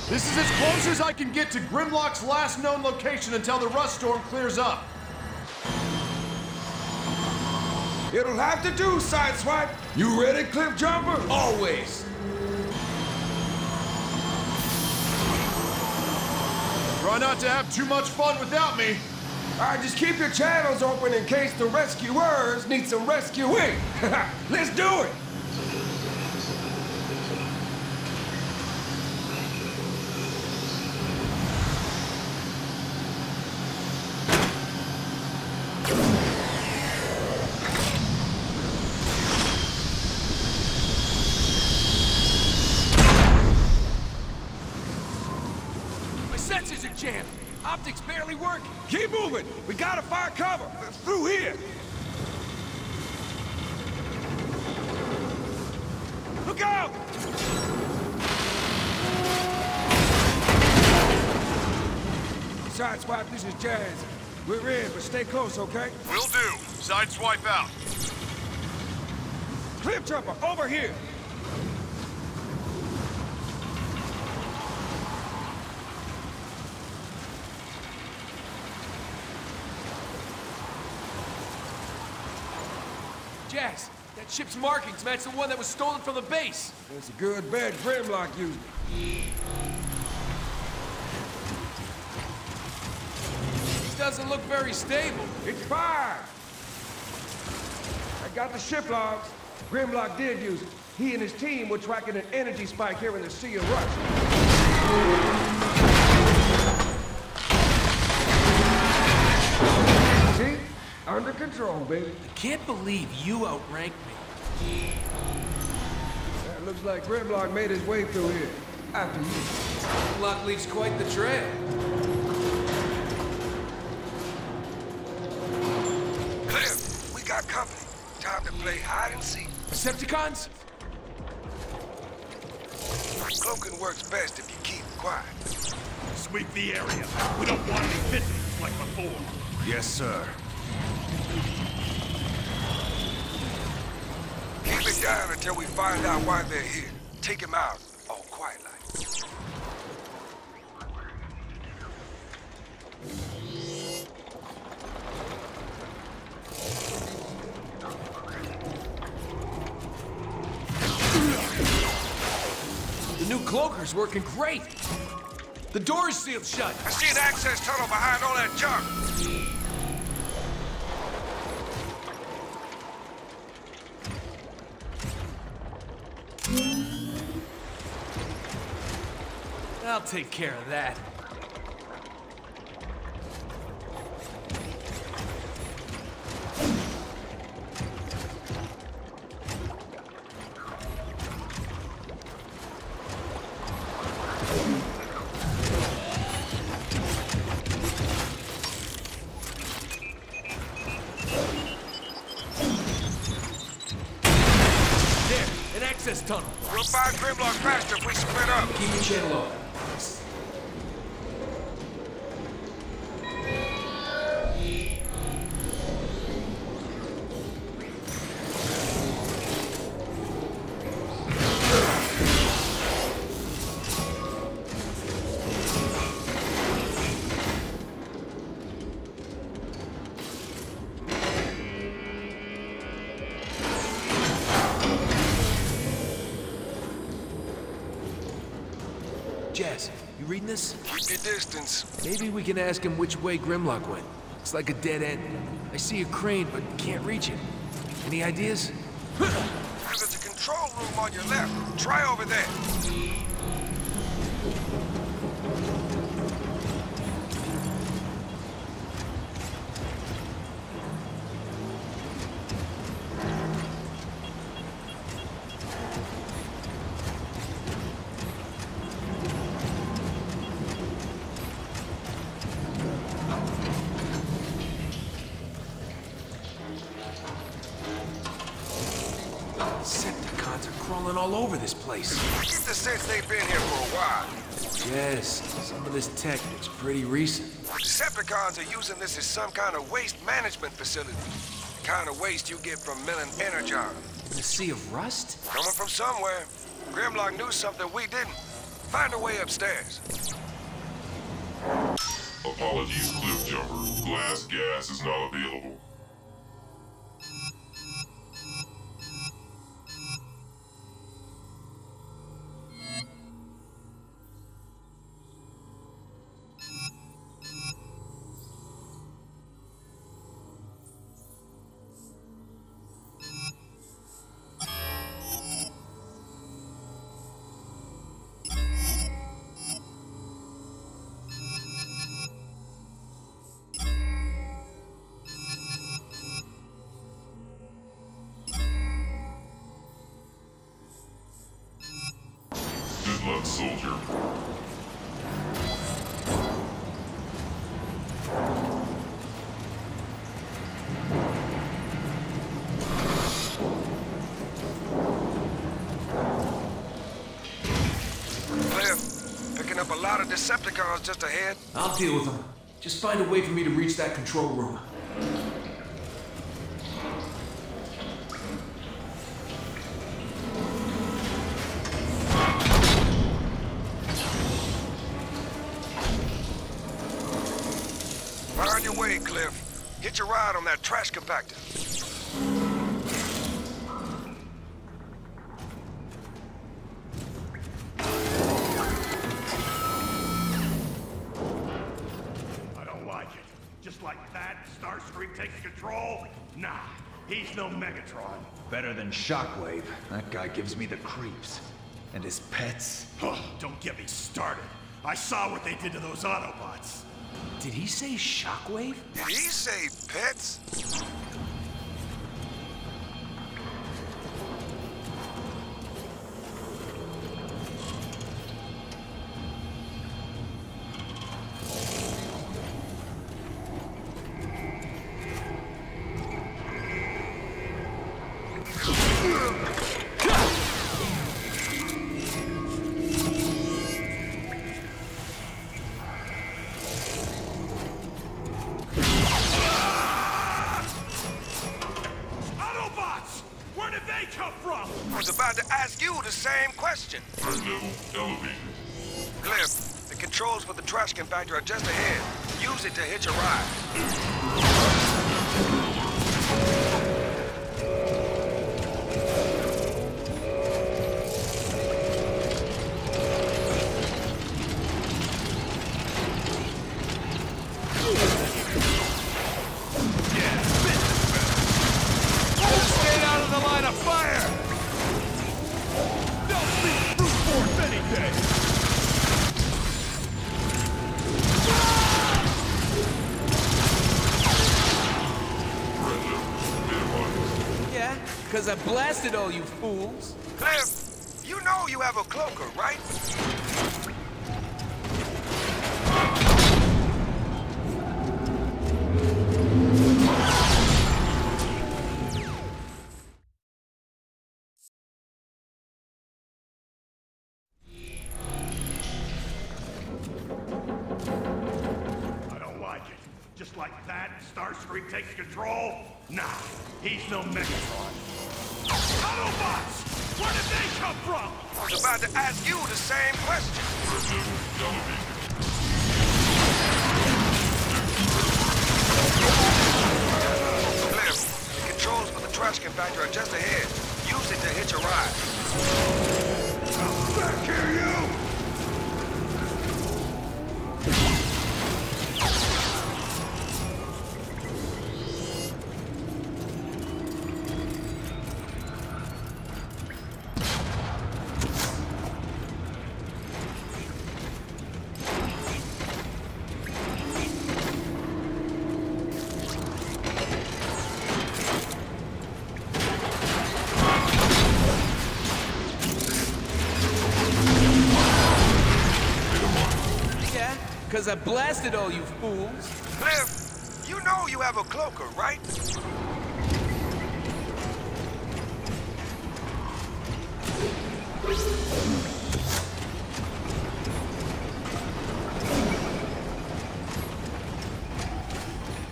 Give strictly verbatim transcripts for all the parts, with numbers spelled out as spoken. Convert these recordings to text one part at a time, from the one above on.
This is as close as I can get to Grimlock's last known location until the rust storm clears up. It'll have to do, Sideswipe. You ready, Cliff Jumper? Always. Try not to have too much fun without me. All right, just keep your channels open in case the rescuers need some rescuing. Let's do it. Sensors are jammed. Optics barely working. Keep moving. We gotta find cover. Through here. Look out! Sideswipe, this is Jazz. We're in, but stay close, okay? Will do. Sideswipe out. Cliff Jumper, over here. Jazz, that ship's markings match the one that was stolen from the base. That's a good bet Grimlock used it. This doesn't look very stable. It's fine. I got the ship logs. Grimlock did use it. He and his team were tracking an energy spike here in the Sea of Rust. See? Under control, baby. I can't believe you outranked me. That looks like Grimlock made his way through here. After you. Grimlock leaves quite the trail. Cliff, we got company. Time to play hide and seek. Decepticons? Cloaking works best if you keep quiet. Sweep the area. We don't want any visitors like before. Yes, sir. Keep it down until we find out why they're here. Take him out, all quiet like. The new cloaker's working great. The door's sealed shut. I see an access tunnel behind all that junk. I'll take care of that. There, an access tunnel. We'll find Grimlock faster if we split up. Keep your channel open. Jazz, you reading this? Keep your distance. Maybe we can ask him which way Grimlock went. It's like a dead end. I see a crane, but can't reach it. Any ideas? There's a control room on your left. Try over there. Decepticons are crawling all over this place. I get the sense they've been here for a while. Yes, some of this tech looks pretty recent. Decepticons are using this as some kind of waste management facility. The kind of waste you get from milling energon. In the Sea of Rust? Coming from somewhere. Grimlock knew something we didn't. Find a way upstairs. Apologies, Cliff Jumper. Glass gas is not available. Good luck, soldier. Cliff, picking up a lot of Decepticons just ahead. I'll deal with them. Just find a way for me to reach that control room. Find your way, Cliff. Get your ride on that trash compactor. I don't like it. Just like that, Starscream takes control? Nah, he's no Megatron. Better than Shockwave. That guy gives me the creeps. And his pets. Oh, don't get me started. I saw what they did to those Autobots. Did he say Shockwave? Did he say pets? Autobots! Where did they come from? I was about to ask you the same question. Third level elevator. Cliff, the controls for the trash compactor are just ahead. Use it to hitch a ride. Stay out of the line of fire! Don't be brute force anything! Yeah, because I blasted all you fools. Cliff, you know you have a cloaker, right? I don't like it. Just like that, Starscream takes control? Nah, he's no Megatron. Autobots! Where did they come from? I was about to ask you the same question. Third level elevator. Cliff, the controls for the trash compactor are just ahead. Use it to hitch a ride. Back here, you! Because I blasted all you fools. Cliff, you know you have a cloaker, right?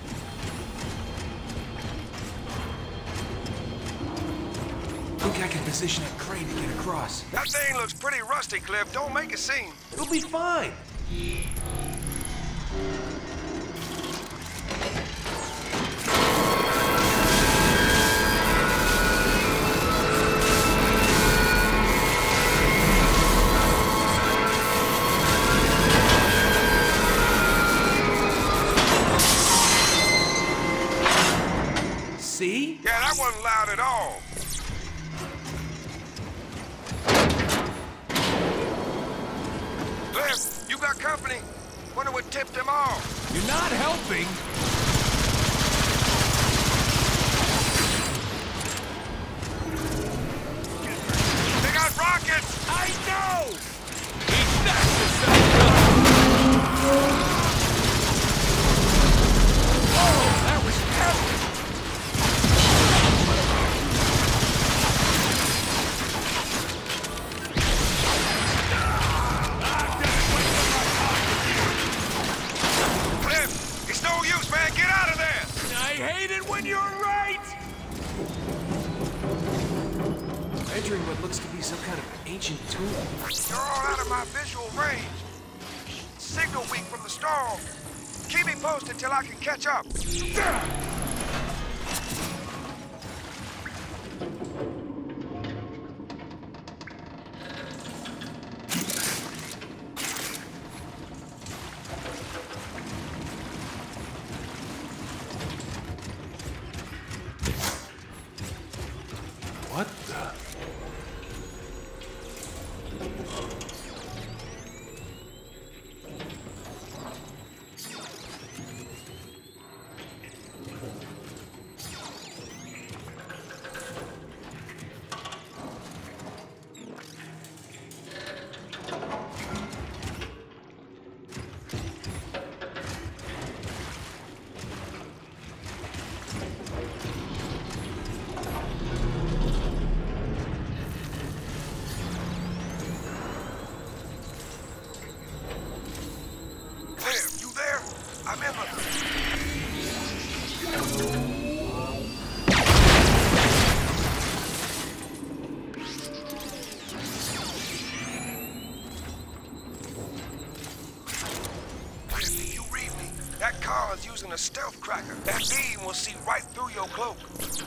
I think I can position that crane to get across. That thing looks pretty rusty, Cliff. Don't make a scene. It'll be fine. See? Yeah, that wasn't loud at all. Cliff, you got company. Wonder what tipped them off. You're not helping. They got rockets! I know! He smashed himself up! Oh, that was epic! Cliff, it's no use, man. Get out of there! I hate it when you're right! Entering what looks to be some kind of ancient tomb. You're all out of my visual range. Signal weak from the storm. Keep me posted till I can catch up. What the? Cliff, you there? I'm in the... Cliff, you read me. That car is using a stealth cracker. That beam will see right through your cloak.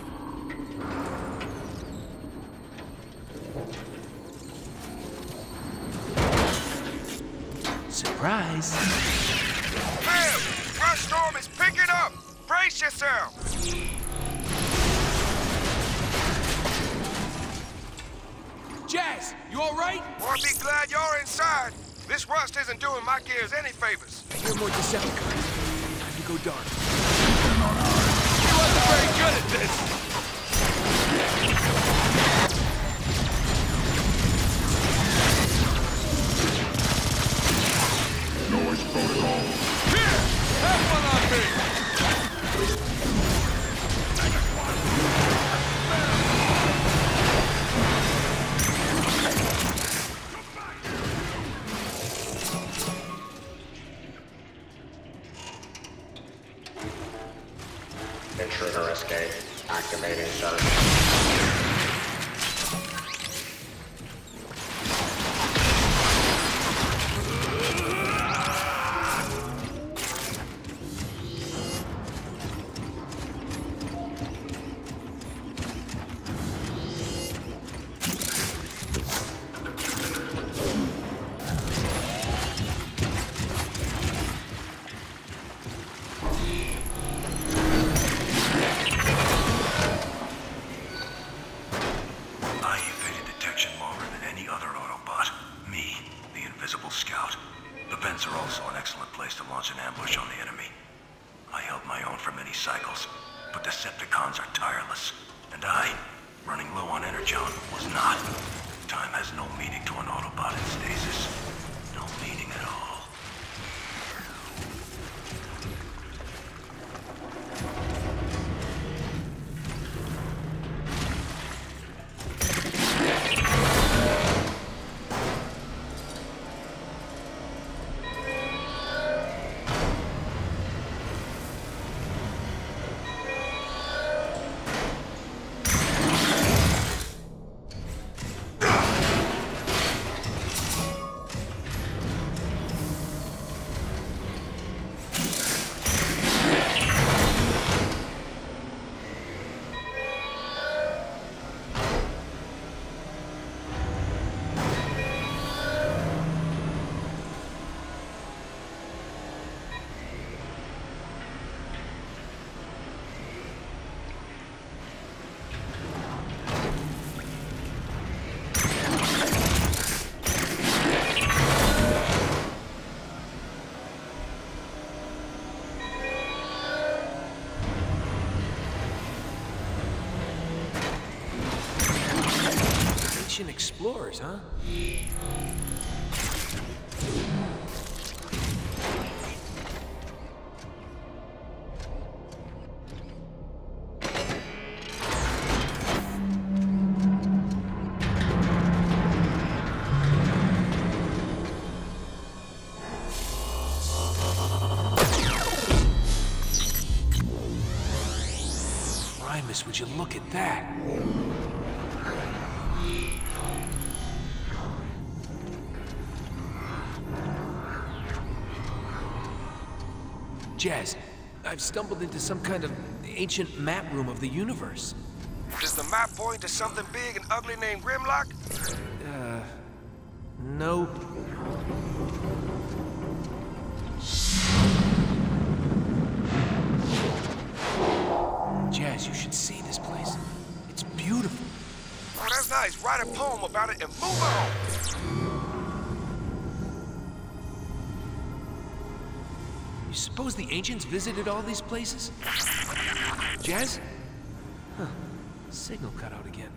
Surprise! Cliff, rush storm is picking up. Brace yourself. Jazz, you all right? Boy, be glad you're inside. This rust isn't doing my gears any favors. You're more Decepticons. Time to go dark. He wasn't very good at this. Noise protocol. Here, have one on me. Intruder escape. Activating search. I evaded detection longer than any other Autobot. Me, the invisible scout. The vents are also an excellent place to launch an ambush on the enemy. I held my own for many cycles, but Decepticons are tireless. And I, running low on energon, was not. Time has no meaning to an Autobot in stasis. No meaning at all. ancient explorers, huh? Would you look at that? Jazz, I've stumbled into some kind of ancient map room of the universe. Does the map point to something big and ugly named Grimlock? Uh, no. Jazz, you should see this place. It's beautiful. Oh, that's nice. Write a poem about it and move on. You suppose the ancients visited all these places? Jazz? Huh. Signal cut out again.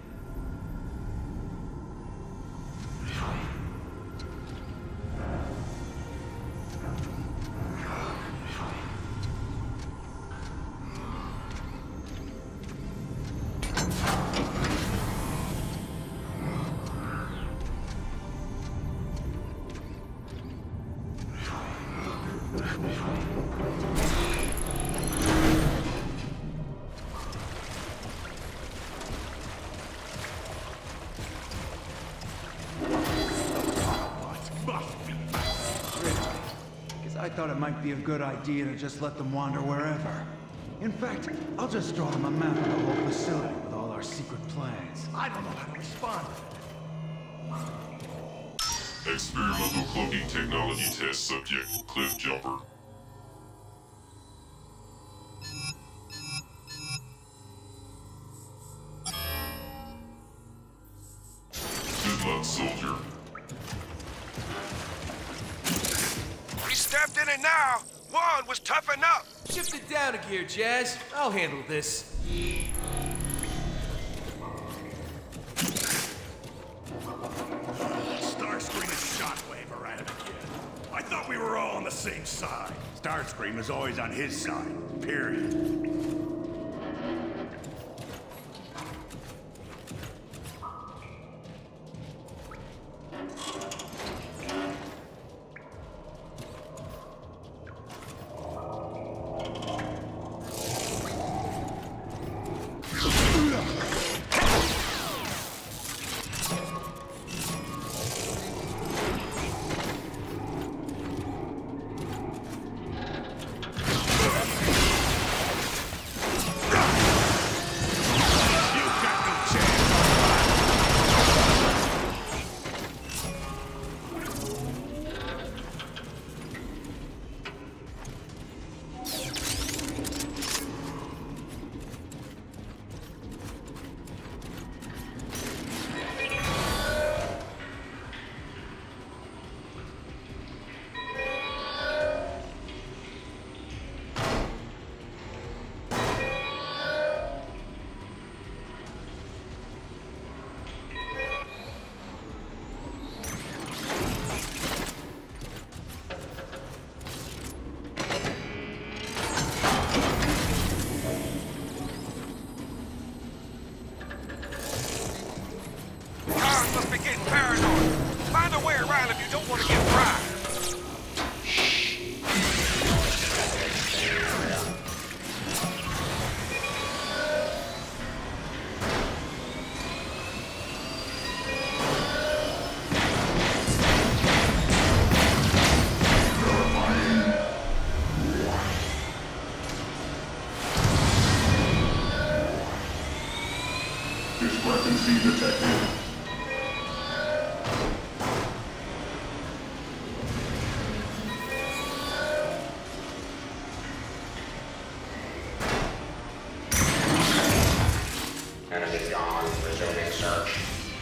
I thought it might be a good idea to just let them wander wherever. In fact, I'll just draw them a map of the whole facility with all our secret plans. I don't know how to respond. Experimental cloaking technology test subject, cliff jumper. Good luck, soldier. He stepped in it now. One was toughen up. Shift it down a gear, Jazz. I'll handle this. Starscream and Shockwave are at it again. I thought we were all on the same side. Starscream is always on his side, period. Discrepancy detected. Enemy gone. Resuming search.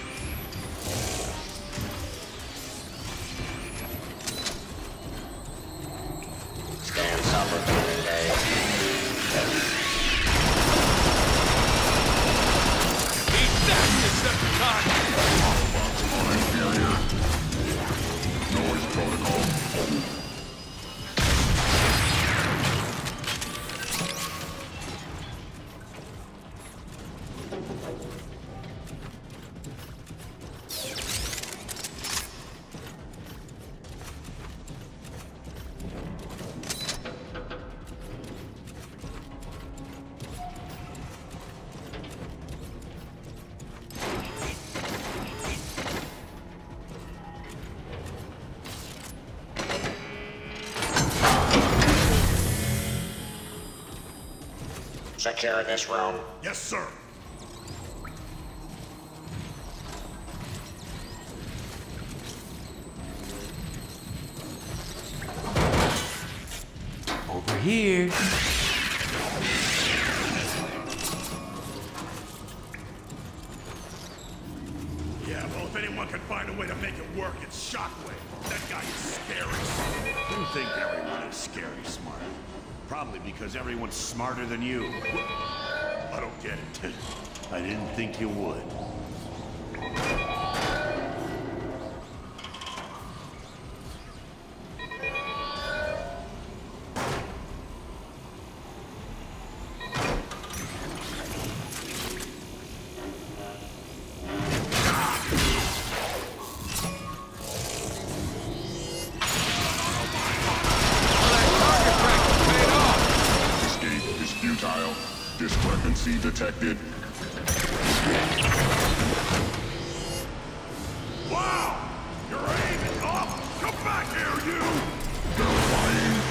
Scan cybertron engaged. Eat that, Decepticon! Secure this room. Yes, sir. Over here. Yeah, well, if anyone can find a way to make it work, it's Shockwave. That guy is scary. You think everyone is scary smart. Probably because everyone's smarter than you. I don't get it. I didn't think you would. Discrepancy detected. Wow! Your aim is off! Come back here, you! Verifying.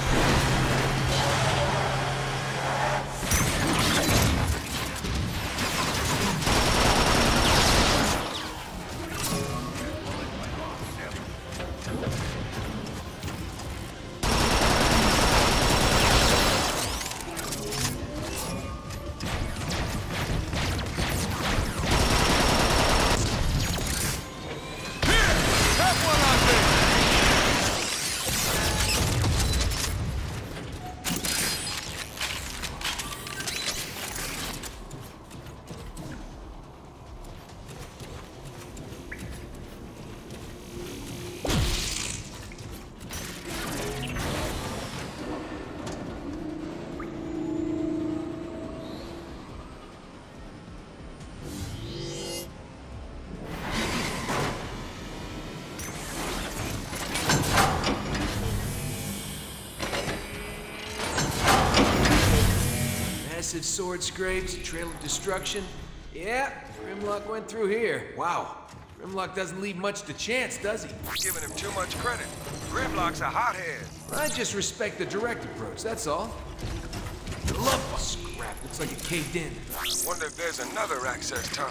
Massive sword scrapes, a trail of destruction. Yeah, Grimlock went through here. Wow. Grimlock doesn't leave much to chance, does he? You're giving him too much credit. Grimlock's a hothead. I just respect the direct approach, that's all. The love bug scrap looks like it caved in. Wonder if there's another access tunnel.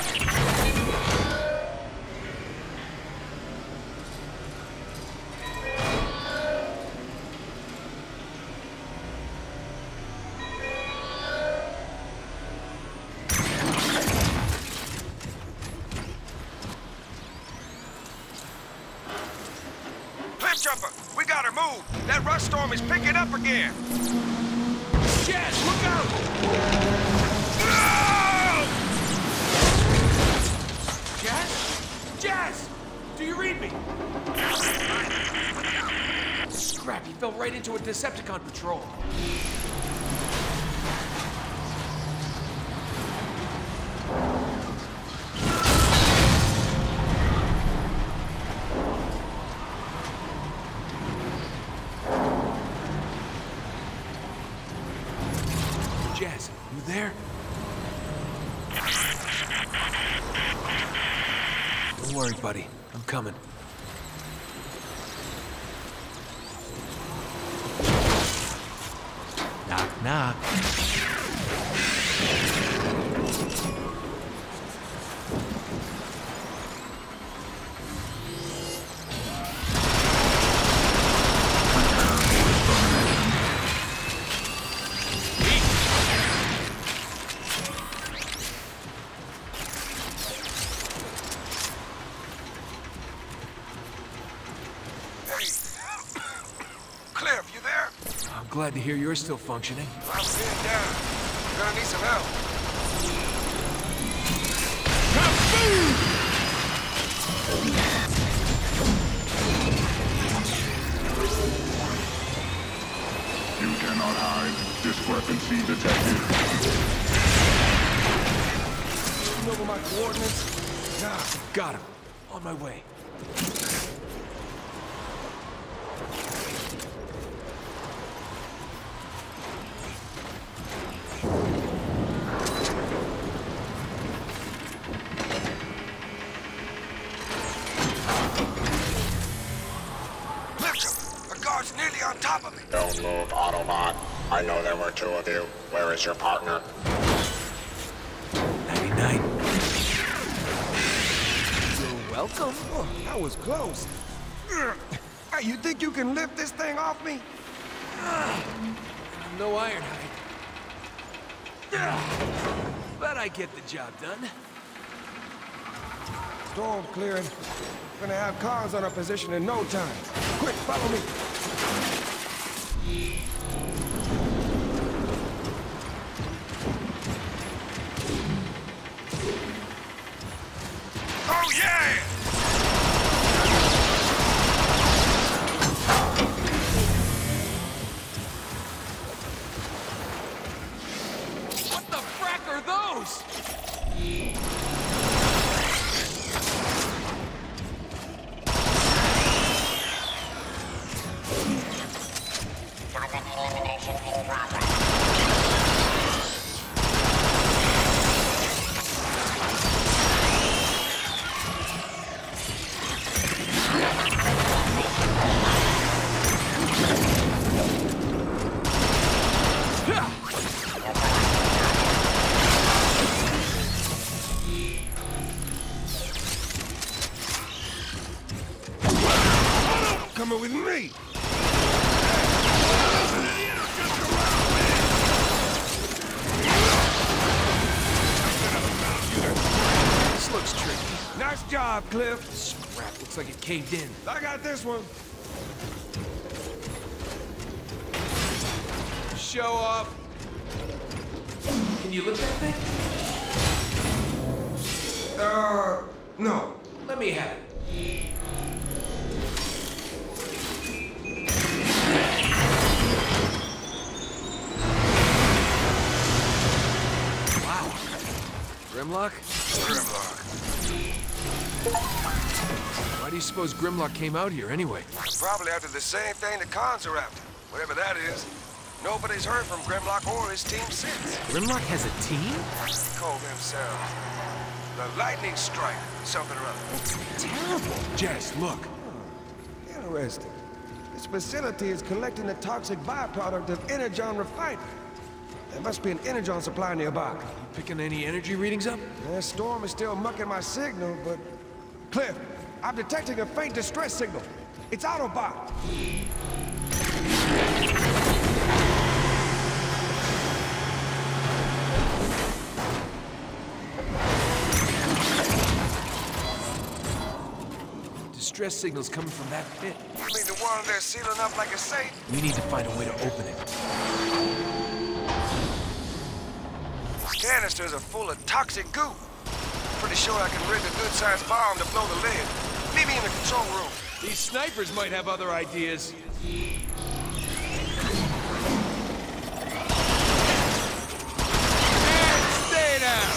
Jumper, we gotta move. That rust storm is picking up again. Jazz, look out! No! Jazz? Jazz! Do you read me? Scrap, he fell right into a Decepticon patrol. Jazz, you there? Don't worry, buddy. I'm coming. Knock, knock. Cliff, you there? I'm glad to hear you're still functioning. I'm pinned down. I'm gonna need some help. You cannot hide. Discrepancy detected. You know my coordinates? Nah, got him. On my way. The guard's nearly on top of me. Don't move, Autobot. I know there were two of you. Where is your partner? ninety-nine. You're welcome. Oh, that was close. Hey, you think you can lift this thing off me? No ironhide. But I get the job done. Storm clearing. We're gonna have cars on our position in no time. Quick, follow me. Oh, yeah! What the frack are those? Coming with me. This looks tricky. Nice job, Cliff. Crap, looks like it caved in. I got this one. Show off. Can you lift that thing? Uh, no. Let me have it. Wow. Grimlock? Grimlock. Why do you suppose Grimlock came out here anyway? Probably after the same thing the cons are after. Whatever that is. Nobody's heard from Grimlock or his team since. Grimlock has a team? They call themselves the Lightning Strike, something or other. That's terrible. Jess, look. Interesting. This facility is collecting the toxic byproduct of energon refining. There must be an energon supply nearby. You picking any energy readings up? The storm is still mucking my signal, but... Cliff, I'm detecting a faint distress signal. It's Autobot. Distress signals coming from that pit. You mean the one they're sealing up like a safe? We need to find a way to open it. These canisters are full of toxic goo. Pretty sure I can rig a good-sized bomb to blow the lid. Meet me in the control room. These snipers might have other ideas. And stay down!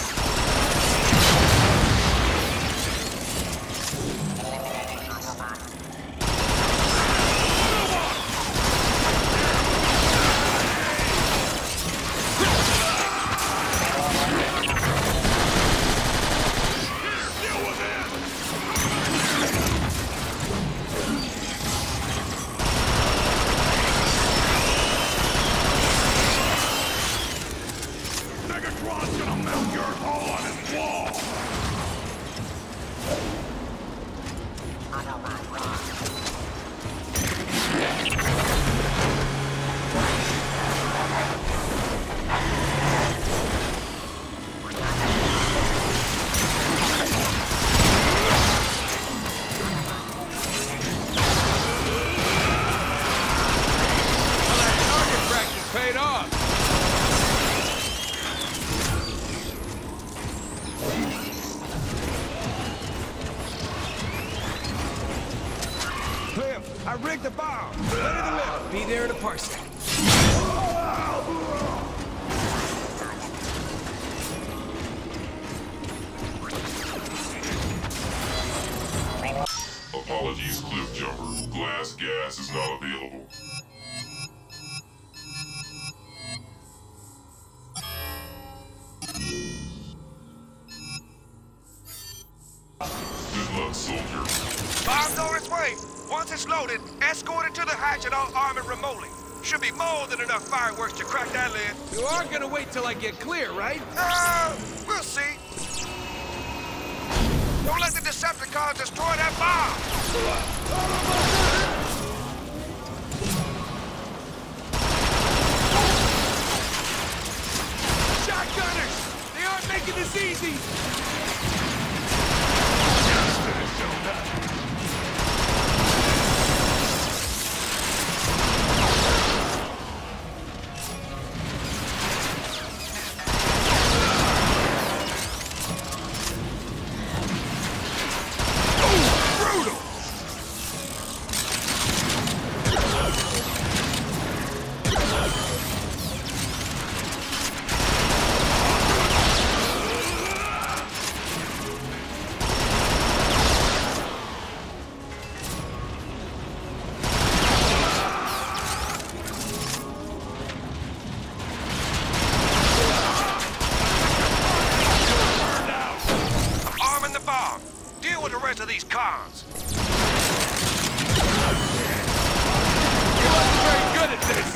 Megatron's gonna mount your hole on his wall! Target practice paid off! Cliff, I rigged the bomb. Ready to lift. Be there in a parsec. Apologies, Cliff Jumper. Glass gas is not available. Good luck, soldier. Bomb's on its way. Once it's loaded, escort it to the hatch and I'll arm it remotely. Should be more than enough fireworks to crack that lid. You are gonna wait till I get clear, right? Uh, we'll see. Don't let the Decepticons destroy that bomb! Shotgunners! They aren't making this easy! Of these cons. You wasn't very good at this!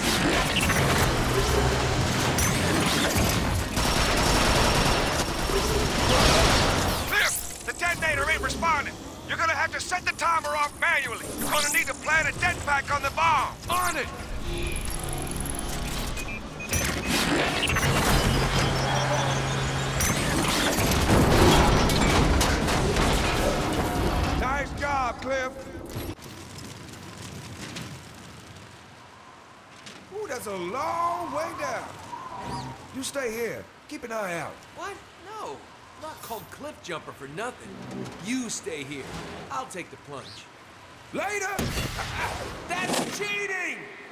Cliff, the detonator ain't responding. You're gonna have to set the timer off manually. You're gonna need to plant a det pack on the bomb. On it! Nice job, Cliff. Ooh, that's a long way down. You stay here. Keep an eye out. What? No. I'm not called Cliff Jumper for nothing. You stay here. I'll take the plunge. Later! That's cheating!